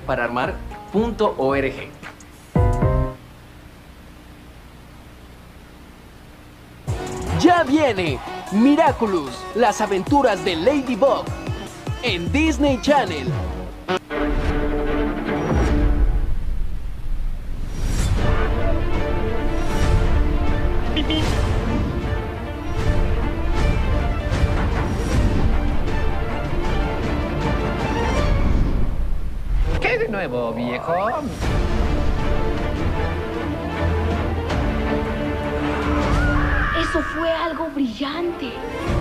para armar.org. Ya viene Miraculous, las aventuras de Ladybug en Disney Channel. ¿Qué de nuevo, viejo? Eso fue algo brillante.